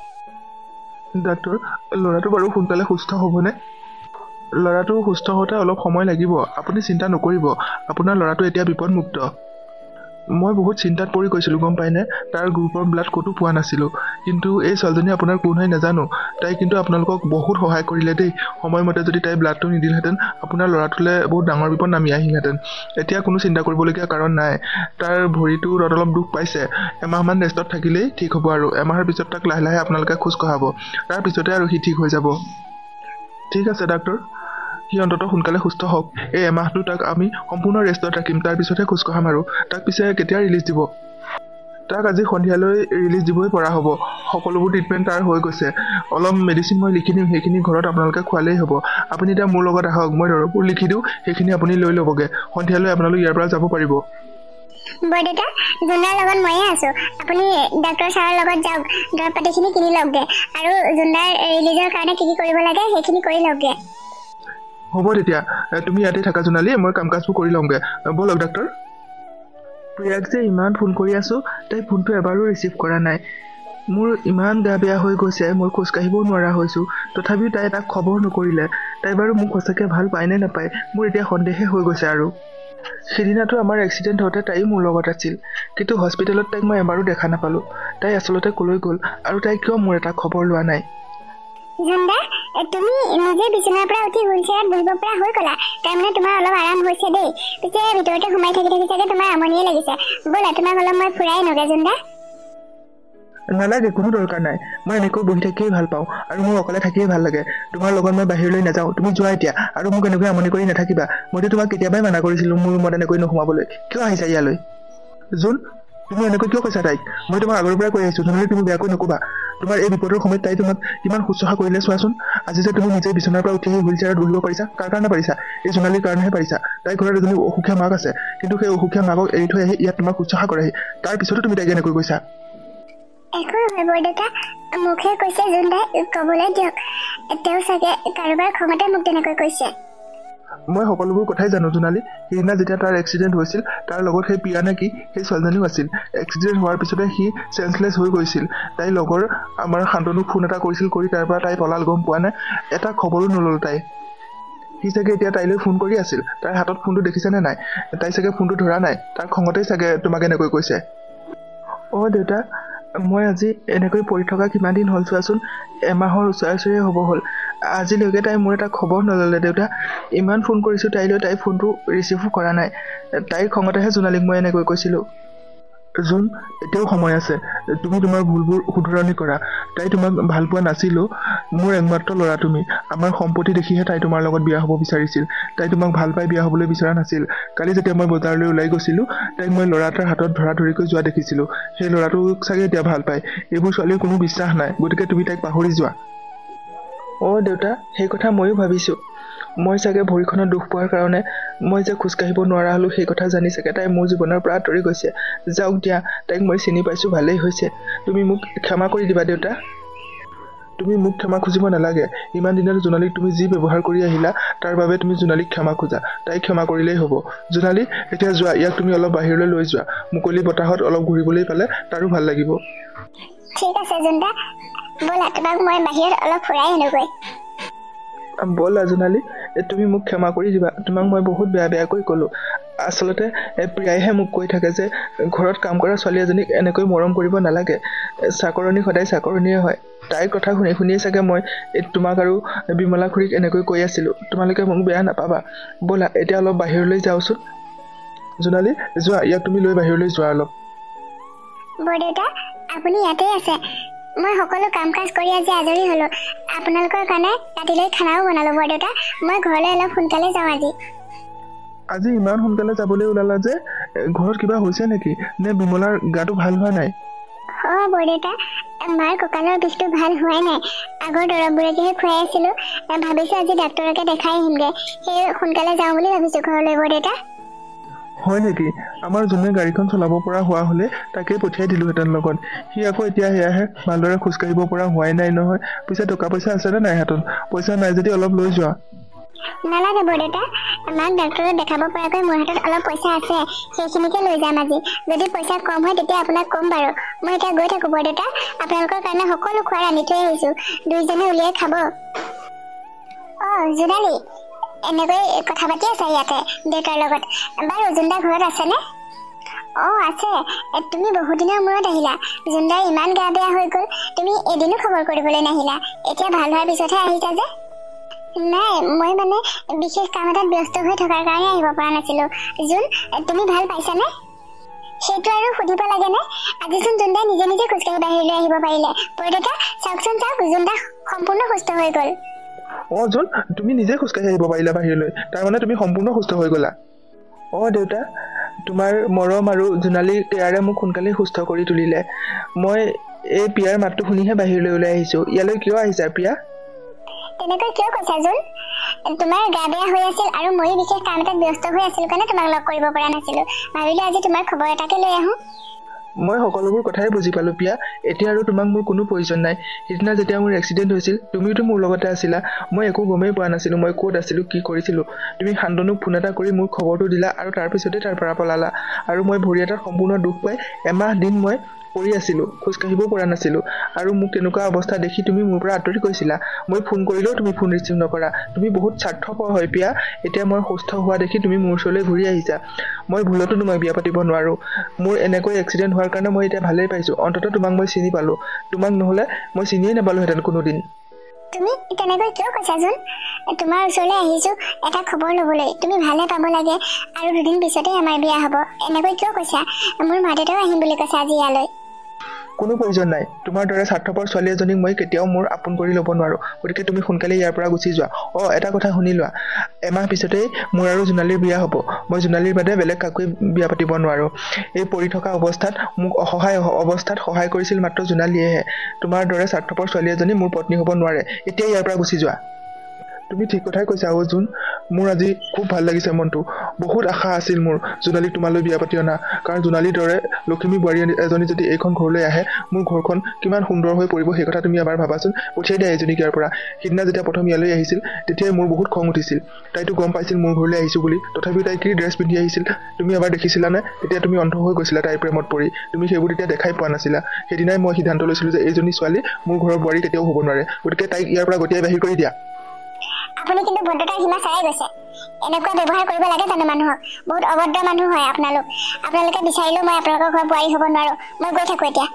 ডাক্তৰ, ল'ৰাটো বাৰু সোনকালে সুস্থ হ'বনে? ল'ৰাটো সুস্থ হওঁতে অলপ সময় লাগিব, আপুনি চিন্তা নকৰিব। আপোনাৰ ল'ৰাটো এতিয়া বিপদমুক্ত। মই বহুত চিন্তাত পৰি গৈছিলোঁ গম পায়নে? তাৰ গ্ৰুপৰ ব্লাড ক'তো পোৱা নাছিলোঁ। কিন্তু এই ছোৱালীজনী আপোনাৰ কোন হয় নাজানো, তাই কিন্তু আপোনালোকক বহুত সহায় কৰিলে দেই। সময়মতে যদি তাই ব্লাডটো নিদিলহেঁতেন, আপোনাৰ ল'ৰাটোলৈ বহুত ডাঙৰ বিপদ নামি আহিলহেঁতেন। এতিয়া কোনো চিন্তা কৰিবলগীয়া কাৰণ নাই। তাৰ ভৰিটোত অলপ দুখ পাইছে, এমাহমান ৰেষ্টত থাকিলেই ঠিক হ'ব আৰু এমাহৰ পিছত তাক লাহে লাহে আপোনালোকে খোজ কঢ়াব। তাৰ পিছতে আৰু সি ঠিক হৈ যাব। ঠিক আছে ডাক্তৰ, সি অন্ততঃ সোনকালে সুস্থ হওক। এই এমাহটো তাক আমি সম্পূৰ্ণ ৰেষ্টত ৰাখিম, তাৰ পিছতহে খোজ কঢ়াম আৰু। তাক পিছে কেতিয়া ৰিলিজ দিব? তাক আজি সন্ধিয়ালৈ ৰিলিজ দিবই পৰা হ'ব। সকলোবোৰ ট্ৰিটমেণ্ট তাৰ হৈ গৈছে। অলপ মেডিচিন মই লিখি দিম, সেইখিনি ঘৰত আপোনালোকে খোৱালেই হ'ব। আপুনি এতিয়া মোৰ লগত আহক, মই দৰৱবোৰ লিখি দিওঁ, সেইখিনি আপুনি লৈ ল'বগৈ। সন্ধিয়ালৈ আপোনালোক ইয়াৰ পৰা যাব পাৰিব। বৰদেউতা, জোনদাৰ লগত ময়ে আছো। আপুনি ডাক্তৰ ছাৰৰ লগত যাওক, দৰৱ পাতিখিনি কিনি লওকগে, আৰু জোনদাৰ ৰিলিজৰ কাৰণে কি কি কৰিব লাগে সেইখিনি কৰি লওকগে। হ'ব তেতিয়া, তুমি ইয়াতে থাকা জোনালী, মই কাম কাজবোৰ কৰি লওঁগৈ। ব'লক ডাক্তৰ। প্ৰিয়াক যে ইমান ফোন কৰি আছোঁ, তাই ফোনটো এবাৰো ৰিচিভ কৰা নাই। মোৰ ইমান গা বেয়া হৈ গৈছে, মই খোজকাঢ়িবও নোৱাৰা হৈছোঁ। তথাপিও তাই তাক খবৰ নকৰিলে। তাই বাৰু মোক সঁচাকৈ ভাল পায় নে নাপায়, মোৰ এতিয়া সন্দেহে হৈ গৈছে আৰু। সিদিনাটো আমাৰ এক্সিডেণ্ট হওঁতে তাইও মোৰ লগত আছিল, কিন্তু হস্পিটেলত তাইক মই এবাৰো দেখা নাপালোঁ। তাই আচলতে ক'লৈ গ'ল, আৰু তাই কিয় মোৰ এটা খবৰ লোৱা নাই? জোনদা, তুমি নিজে বিচনাৰ পৰা উঠি হুইল চেয়াৰত বহিব পৰা হৈ গ'লা। তাৰমানে তোমাৰ অলপ আৰাম হৈছে দেই। পিছে ভিতৰতে সোমাই থাকি থাকি চাগে তোমাৰ আমনিয়ে লাগিছে। ব'লা, তোমাক অলপ মই ফুৰাই নগে জোনদা। নালাগে, কোনো দৰকাৰ নাই। মই এনেকৈ বহি থাকিয়েই ভাল পাওঁ, আৰু মোৰ অকলে থাকিয়েই ভাল লাগে। তোমাৰ লগত মই বাহিৰলৈ নাযাওঁ, তুমি যোৱা এতিয়া। আৰু মোক এনেকৈ আমনি কৰি নাথাকিবা। মইতো তোমাক কেতিয়াবাই মানা কৰিছিলোঁ মোৰ ৰুমত এনেকৈ নোসোমাবলৈ। কিয় আহিছা ইয়ালৈ? জোন, তুমি এনেকৈ কিয় কৈছা তাইক? মই তোমাক আগৰ পৰাই কৈ আহিছোঁ, নহ'লে তুমি বেয়াকৈ নক'বা। তোমাৰ এই বিপদৰ সময়ত তাই তোমাক কিমান শুশ্ৰূষা কৰিলে চোৱাচোন। আজি যে তুমি নিজে বিচনাৰ পৰা উঠি আহি হুইল চেয়াৰত বহিব পাৰিছা, কাৰ কাৰণে পাৰিছা? এই জোনালীৰ কাৰণেহে পাৰিছা। তাইৰ ঘৰত এজনী অসুখীয়া মাক আছে, কিন্তু সেই অসুখীয়া মাকক এৰি থৈ আহি ইয়াত তোমাক শুশ্ৰূষা কৰেহি। তাৰ পিছতো তুমি তাইক এনেকৈ কৈছা। একো নহয় বৰদেউতা, মুখে কৈছে জোনদাই, ক'বলৈ দিয়ক। তেওঁ চাগে কাৰোবাৰ খঙতে মোক তেনেকৈ কৈছে। মই সকলোবোৰ কথাই জানো জোনালী। সেইদিনা যেতিয়া তাৰ এক্সিডেণ্ট হৈছিল, তাৰ লগত সেই পিয়া নে কি সেই ছোৱালীজনীও আছিল। এক্সিডেণ্ট হোৱাৰ পিছতে সি চেঞ্চলেছ হৈ গৈছিল। তাইৰ লগৰ আমাৰ শান্তনুক ফোন এটা কৰিছিল, কৰি তাৰ পৰা তাই পলাল গম পোৱা নাই। এটা খবৰো নল'ল তাই। সি চাগে এতিয়া তাইলৈ ফোন কৰি আছিল। তাইৰ হাতত ফোনটো দেখিছেনে নাই? তাই চাগে ফোনটো ধৰা নাই। তাৰ খঙতেই চাগে তোমাক এনেকৈ কৈছে। অঁ দেউতা, মই আজি এনেকৈ পৰি থকা কিমান দিন হ'ল চোৱাচোন। এমাহৰ ওচৰে ওচৰে হ'ব হ'ল। আজিলৈকে তাই মোৰ এটা খবৰ নল'লে দেউতা। ইমান ফোন কৰিছোঁ তাইলৈ, তাই ফোনটো ৰিচিভো কৰা নাই। তাইৰ খঙতেহে জোনালীক মই এনেকৈ কৈছিলোঁ। জোন, এতিয়াও সময় আছে। তুমি তোমাৰ ভুলবোৰ শুধৰণি কৰা। তাই তোমাক ভাল পোৱা নাছিলোঁ। মোৰ একমাত্ৰ ল'ৰা তুমি। আমাৰ সম্পত্তি দেখিহে তাই তোমাৰ লগত বিয়া হ'ব বিচাৰিছিল। তাই তোমাক ভাল পাই বিয়া হ'বলৈ বিচৰা নাছিল। কালি যেতিয়া মই বজাৰলৈ ওলাই গৈছিলোঁ, তাইক মই ল'ৰা এটাৰ হাতত ধৰা ধৰিকৈ যোৱা দেখিছিলোঁ। সেই ল'ৰাটোক চাগে এতিয়া ভাল পায়। এইবোৰ ছোৱালীৰ কোনো বিশ্বাস নাই, গতিকে তুমি তাইক পাহৰি যোৱা। অঁ দেউতা, সেই কথা ময়ো ভাবিছোঁ। মই চাগে ভৰিখনত দুখ পোৱাৰ কাৰণে মই যে খোজকাঢ়িব নোৱাৰা হ'লোঁ, সেই কথা জানি চাগে তাই মোৰ জীৱনৰ পৰা আঁতৰি গৈছে। যাওক দিয়া, তাইক মই চিনি পাইছোঁ, ভালেই হৈছে। তুমি মোক ক্ষমা কৰি দিবা দেউতা। তুমি মোক ক্ষমা খুজিব নালাগে। ইমান দিনত জোনালীক তুমি যি ব্যৱহাৰ কৰি আহিলা, তাৰ বাবে তুমি জোনালীক ক্ষমা খোজা। তাইক ক্ষমা কৰিলেই হ'ব। জোনালী, এতিয়া যোৱা, ইয়াক তুমি অলপ বাহিৰলৈ লৈ যোৱা। মুকলি বতাহত অলপ ঘূৰিবলৈ পালে তাৰো ভাল লাগিব। ঠিক আছে জোনদা, ব'লা তোমাক মই বাহিৰত অলপ ফুৰাই আনোগৈ। ব'লা জোনালী, তুমি মোক ক্ষমা কৰি দিবা। তোমাক মই বহুত বেয়া বেয়াকৈ ক'লোঁ। আচলতে প্ৰিয়াইহে মোক কৈ থাকে যে ঘৰত কাম কৰা ছোৱালী এজনীক এনেকৈ মৰম কৰিব নালাগে। চাকৰণী সদায় চাকৰণীয়ে হয়। তাইৰ কথা শুনি শুনিয়ে চাগে মই তোমাক আৰু বিমলা খুৰীক এনেকৈ কৈ আছিলোঁ। তোমালোকে মোক বেয়া নাপাবা। ব'লা এতিয়া অলপ বাহিৰলৈ যাওঁচোন। জোনালী, যোৱা, ইয়াক তুমি লৈ বাহিৰলৈ যোৱা অলপ। বৰদেউতা, আপুনি ইয়াতেই আছে। মই সকলো কাম কাজ কৰি আজি আজৰি হলো আপোনালোকৰ কাৰণে ৰাতিলৈ খানাও বনালো বৰদেউতা মই ঘৰলৈ অলপ সোনকালে যাওঁ আজি আজি ইমান সোনকালে যাবলৈ ওলালা যে ঘৰত কিবা হৈছে নেকি নে বিমলাৰ গাটো ভাল হোৱা নাই অ বৰদেউতা মাৰ কঁকালৰ বিষটো ভাল হোৱাই নাই আগৰ দৰৱবোৰকেহে খুৱাই আছিলো ভাবিছো আজি ডাক্তৰকে দেখাই আহিমগে সেই সোনকালে যাওঁ বুলি ভাবিছো ঘৰলৈ বৰদেউতা হয় নেকি আমাৰ যোনে গাড়ীখন চলাব পৰা হোৱা হলে তাকে পঠিয়াই দিলোহেঁতেন লগত সি আকৌ এতিয়া সেয়াহে ভালদৰে খোজ কাঢ়িব পৰা হোৱাই নাই নহয় পিছে টকা পইচা আছে নে নাই হাতত পইচা নাই যদি অলপ লৈ যোৱা নালাগে বৰদেউতা মাক ডাক্তৰক দেখাব পৰাকৈ মোৰ হাতত অলপ পইচা আছে সেইখিনিকে লৈ যাম আজি যদি পইচা কম হয় তেতিয়া আপোনাক কম বাৰু মই এতিয়া গৈ থাকো বৰদেউতা আপোনালোকৰ কাৰণে সকলো খোৱা ৰান্ধি থৈ আহিছো দুইজনে উলিয়াই খাব অ জোনালী এনেকৈ কথা পাতি আছা ইয়াতে দেউতাৰ লগত বাৰু জোনদা ঘৰত আছেনে অ আছে তুমি বহুদিনৰ মূৰত আহিলা জোনদাৰ ইমান গা বেয়া হৈ গ'ল তুমি এদিনো খবৰ কৰিবলৈ নাহিলা এতিয়া ভাল হোৱাৰ পিছতহে আহিছা যে নাই মই মানে বিশেষ কাম এটাত ব্যস্ত হৈ থকাৰ কাৰণে আহিব পৰা নাছিলো জোন তুমি ভাল পাইছানে সেইটো আৰু সুধিব লাগেনে আজিচোন জোনদাই নিজে নিজে খোজকাঢ়ি বাহিৰলৈ আহিব পাৰিলে বৰদেউতা চাওকচোন চাওক জোনদা সম্পূৰ্ণ সুস্থ হৈ গ'ল অ জোন তুমি নিজে খোজকাঢ়ি আহিব পাৰিলা বাহিৰলৈ তাৰমানে তুমি সম্পূৰ্ণ সুস্থ হৈ গ'লা অ দেউতা তোমাৰ মৰম আৰু জোনালী কেয়াৰে মোক সোনকালে সুস্থ কৰি তুলিলে মই এই পিয়াৰ মাতটো শুনিহে বাহিৰলৈ ওলাই আহিছো ইয়ালৈ কিয় আহিছা পিয়া তেনেকৈ কিয় কৈছা জোন তোমাৰ গা বেয়া হৈ আছিল আৰু ময়ো বিশেষ কাম এটাত ব্যস্ত হৈ আছিলো কাৰণে তোমাক লগ কৰিব পৰা নাছিলো ভাবিলো আজি তোমাৰ খবৰ এটাকে লৈ আহোঁ মই সকলোবোৰ কথাই বুজি পালো পিয়া এতিয়া আৰু তোমাক মোৰ কোনো প্ৰয়োজন নাই সিদিনা যেতিয়া মোৰ এক্সিডেণ্ট হৈছিল তুমিতো মোৰ লগতে আছিলা মই একো গমেই পোৱা নাছিলো মই ক'ত আছিলো কি কৰিছিলো তুমি শান্তনুক ফোন এটা কৰি মোৰ খবৰটো দিলা আৰু তাৰপিছতে তাৰ পৰা পলালা আৰু মই ভৰি এটাত সম্পূৰ্ণ দুখ পাই এমাহ দিন মই পৰি আছিলো খোজ কাঢ়িব পৰা নাছিলো আৰু মোক তেনেকুৱা অৱস্থা দেখি তুমি মোৰ পৰা আঁতৰি গৈছিলা মই ফোন কৰিলেও তুমি ফোন ৰিচিভ নকৰা তুমি বহুত স্বাৰ্থপৰ হয় পিয়া এতিয়া মই সুস্থ হোৱা দেখি তুমি মোৰ ওচৰলৈ ঘূৰি আহিছা মই ভুলতো তোমাক বিয়া পাতিব নোৱাৰো মোৰ এনেকৈ এক্সিডেণ্ট হোৱাৰ কাৰণে মই এতিয়া ভালেই পাইছো অন্ততঃ তোমাক মই চিনি পালো তোমাক নহলে মই চিনিয়ে নাপালোহেঁতেন কোনোদিন তুমি তেনেকৈ কিয় কৈছা জোন তোমাৰ ওচৰলৈ আহিছো এটা খবৰ ল'বলৈ তুমি ভালে পাব লাগে আৰু দুদিন পিছতে আমাৰ বিয়া হ'ব এনেকৈ কিয় কৈছা মোৰ মা দেউতাও আহিম বুলি কৈছে আজি ইয়ালৈ কোনো প্ৰয়োজন নাই তোমাৰ দৰে স্বাৰ্থপৰ ছোৱালী এজনীক মই কেতিয়াও মোৰ আপোন কৰি ল'ব নোৱাৰো গতিকে তুমি সোনকালে ইয়াৰ পৰা গুচি যোৱা অ এটা কথা শুনি লোৱা এমাহ পিছতেই মোৰ আৰু জোনালীৰ বিয়া হ'ব মই জোনালীৰ বাদে বেলেগ কাকোই বিয়া পাতিব নোৱাৰো এই পৰি থকা অৱস্থাত মোক অসহায় অৱস্থাত সহায় কৰিছিল মাত্ৰ জোনালীয়েহে তোমাৰ দৰে স্বাৰ্থপৰ ছোৱালী এজনী মোৰ পত্নী হ'ব নোৱাৰে এতিয়া ইয়াৰ পৰা গুচি যোৱা তুমি ঠিক কথাই কৈছা অ জোন মোৰ আজি খুব ভাল লাগিছে মনটো বহুত আশা আছিল মোৰ জোনালীক তোমালৈ বিয়া পাতি অনা কাৰণ জোনালীৰ দৰে লখিমী বোৱাৰী এজনী যদি এইখন ঘৰলৈ আহে মোৰ ঘৰখন কিমান সুন্দৰ হৈ পৰিব সেই কথা তুমি এবাৰ ভাবাচোন পঠিয়াই দিয়া এজনীক ইয়াৰ পৰা সিদিনা যেতিয়া প্ৰথম ইয়ালৈ আহিছিল তেতিয়াই মোৰ বহুত খং উঠিছিল তাইতো গম পাইছিল মোৰ ঘৰলৈ আহিছো বুলি তথাপিও তাই কি ড্ৰেছ পিন্ধি আহিছিল তুমি এবাৰ দেখিছিলানে তেতিয়া তুমি অন্ধ হৈ গৈছিলা তাইৰ প্ৰেমত পৰি তুমি সেইবোৰ তেতিয়া দেখাই পোৱা নাছিলা সেইদিনাই মই সিদ্ধান্ত লৈছিলো যে এইজনী ছোৱালী মোৰ ঘৰৰ বোৱাৰী কেতিয়াও হ'ব নোৱাৰে গতিকে তাইক ইয়াৰ পৰা গতিয়াই বাহিৰ কৰি দিয়া আপুনি কিন্তু ভদ্ৰতাৰ সীমা চাই গৈছে এনেকুৱা ব্যৱহাৰ কৰিব লাগে জানো মানুহক বহুত অভদ্ৰ মানুহ হয় আপোনালোক আপোনালোকে বিচাৰিলেও মই আপোনালোকৰ ঘৰ বোৱাৰী হ'ব নোৱাৰো মই গৈ থাকো এতিয়া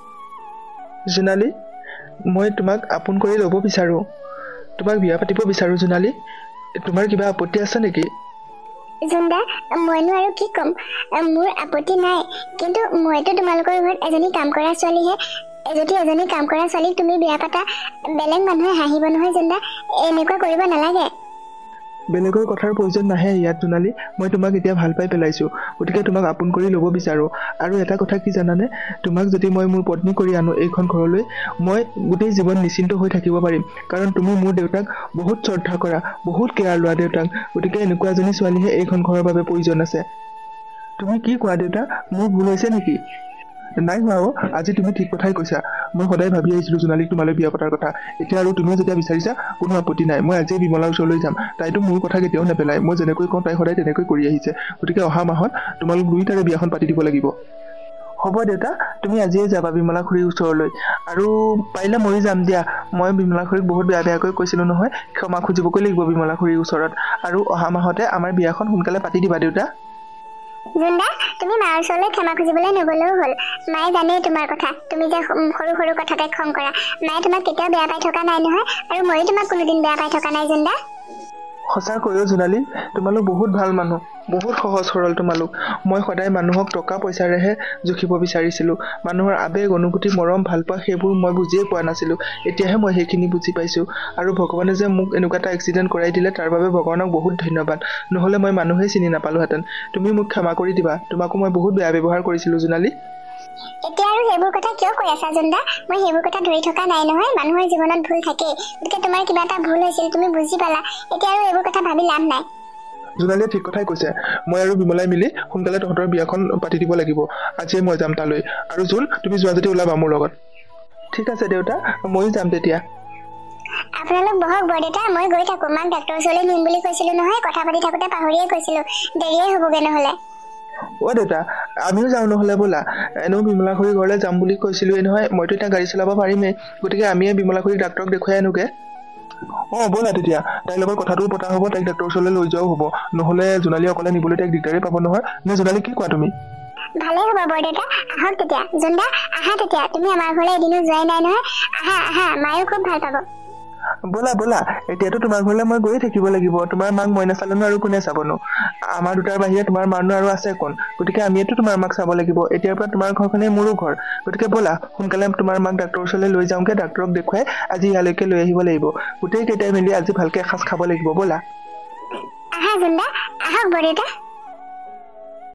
জোনালী মই তোমাক আপোন কৰি ল'ব বিচাৰো তোমাক বিয়া পাতিব বিচাৰো জোনালী তোমাৰ কিবা আপত্তি আছে নেকি জোনদা মইনো আৰু কি ক'ম মোৰ আপত্তি নাই কিন্তু মইতো তোমালোকৰ ঘৰত এজনী কাম কৰা ছোৱালীহে যদি এজনী কাম কৰা ছোৱালীক তুমি বিয়া পাতা বেলেগ মানুহে হাঁহিব নহয় জোনদা এনেকুৱা কৰিব নালাগে বেলেগৰ কথাৰ প্ৰয়োজন নাহে ইয়াত জোনালী মই তোমাক এতিয়া ভাল পাই পেলাইছো গতিকে তোমাক আপোন কৰি ল'ব বিচাৰো আৰু এটা কথা কি জানানে তোমাক যদি মই মোৰ পত্নী কৰি আনো এইখন ঘৰলৈ মই গোটেই জীৱন নিশ্চিন্ত হৈ থাকিব পাৰিম কাৰণ তুমি মোৰ দেউতাক বহুত শ্ৰদ্ধা কৰা বহুত কেয়াৰ লোৱা দেউতাক গতিকে এনেকুৱা এজনী ছোৱালীহে এইখন ঘৰৰ বাবে প্ৰয়োজন আছে তুমি কি কোৱা দেউতা মোৰ ভুল হৈছে নেকি নাই হোৱা অ আজি তুমি ঠিক কথাই কৈছা মই সদায় ভাবি আহিছিলো জোনালীক তোমালৈ বিয়া পতাৰ কথা এতিয়া আৰু তুমিও যেতিয়া বিচাৰিছা কোনো আপত্তি নাই মই আজিয়ে বিমলাৰ ওচৰলৈ যাম তাইতো মোৰ কথা কেতিয়াও নেপেলাই মই যেনেকৈ কওঁ তাই সদায় তেনেকৈ কৰি আহিছে গতিকে অহা মাহত তোমালোক দুয়োটাৰে বিয়াখন পাতি দিব লাগিব হ'ব দেউতা তুমি আজিয়ে যাবা বিমলা খুৰীৰ ওচৰলৈ আৰু পাৰিলে ময়ো যাম দিয়া মই বিমলা খুৰীক বহুত বেয়া বেয়াকৈ কৈছিলোঁ নহয় ক্ষমা খুজিবকৈ লাগিব বিমলা খুৰীৰ ওচৰত আৰু অহা মাহতে আমাৰ বিয়াখন সোনকালে পাতি দিবা দেউতা জোনদা তুমি মাৰ ওচৰলৈ ক্ষমা খুজিবলৈ নগলেও হ'ল মায়ে জানেই তোমাৰ কথা তুমি যে সৰু সৰু কথাতে খং কৰা মায়ে তোমাক কেতিয়াও বেয়া পাই থকা নাই নহয় আৰু ময়ো তোমাক কোনোদিন বেয়া পাই থকা নাই জোনদা সঁচাকৈও জোনালী তোমালোক বহুত ভাল মানুহ বহুত সহজ সৰল তোমালোক মই সদায় মানুহক টকা পইচাৰেহে জুখিব বিচাৰিছিলোঁ মানুহৰ আবেগ অনুভূতি মৰম ভালপোৱা সেইবোৰ মই বুজিয়ে পোৱা নাছিলোঁ এতিয়াহে মই সেইখিনি বুজি পাইছোঁ আৰু ভগৱানে যে মোক এনেকুৱা এটা এক্সিডেণ্ট কৰাই দিলে তাৰ বাবে ভগৱানক বহুত ধন্যবাদ নহ'লে মই মানুহেই চিনি নাপালোহেঁতেন তুমি মোক ক্ষমা কৰি দিবা তোমাকো মই বহুত বেয়া ব্যৱহাৰ কৰিছিলোঁ জোনালী এতিয়া আৰু সেইবোৰ কথা কিয় কৈ আছা জুন্দা মই সেইবোৰ কথা ধৰি থকা নাই নহয় মানুহৰ জীৱনত ভুল থাকেই গতিকে তোমাৰ কিবা এটা ভুল হৈছিল তুমি বুজি পালা এতিয়া আৰু এইবোৰ কথা ভাবি লাভ নাই জোনালীয়ে ঠিক কথাই কৈছে মই আৰু বিমলাই মিলি সোনকালে তহঁতৰ বিয়াখন পাতি দিব লাগিব আজিয়ে মই যাম তালৈ আৰু জোন তুমি যোৱা যদি ওলাবা মোৰ লগত ঠিক আছে দেউতা ময়ো যাম তেতিয়া আপোনালোক বহক বৰদেউতা মই গৈ থাকোঁ মাক ডাক্তৰৰ ওচৰলৈ নিম বুলি কৈছিলোঁ নহয় কথা পাতি থাকোঁতে পাহৰিয়ে কৈছিলোঁ দেৰিয়ে হ'বগৈ নহ'লে অ' দেউতা আমিও যাওঁ নহ'লে ব'লা এনেও বিমলা খুৰীৰ ঘৰলৈ যাম বুলি কৈছিলোঁৱেই নহয় মইতো এতিয়া গাড়ী চলাব পাৰিমেই গতিকে আমিয়ে বিমলা খুৰীক ডাক্তৰক দেখুৱাই আনোগৈ অঁ ব'লা তেতিয়া তাইৰ লগত কথাটোও পতা হ'ব তাইক ডাক্তৰৰ ওচৰলৈ লৈ যোৱাও হ'ব নহ'লে জোনালী অকলে নিবলৈ তাইক দিগদাৰেই পাব নহয় নে জোনালী কি কোৱা তুমি ভালেই হ'ব বৰদেউতা আহক তেতিয়া জুন্দা আহা তেতিয়া তুমি আমাৰ ঘৰলৈ এদিনো যোৱাই নাই নহয় আহা আহা মায়েও খুব ভাল পাব ব'লা ব'লা এতিয়াতো তোমাৰ ঘৰলৈ মই গৈয়ে থাকিব লাগিব তোমাৰ মাক মই নাচালেনো আৰু কোনে চাবনো আমাৰ দুটাৰ বাহিৰে তোমাৰ মানুহ আৰু আছে কোন গতিকে আমিয়েতো তোমাৰ মাক চাব লাগিব এতিয়াৰ পৰা তোমাৰ ঘৰখনেই মোৰো ঘৰ গতিকে ব'লা সোনকালে তোমাৰ মাক ডাক্তৰৰ ওচৰলৈ লৈ যাওঁগৈ ডাক্তৰক দেখুৱাই আজি ইয়ালৈকে লৈ আহিব লাগিব গোটেই কেইটাই মিলি আজি ভালকৈ এসাঁজ খাব লাগিব ব'লা আহা জুন্দা আহক বৰদেউতা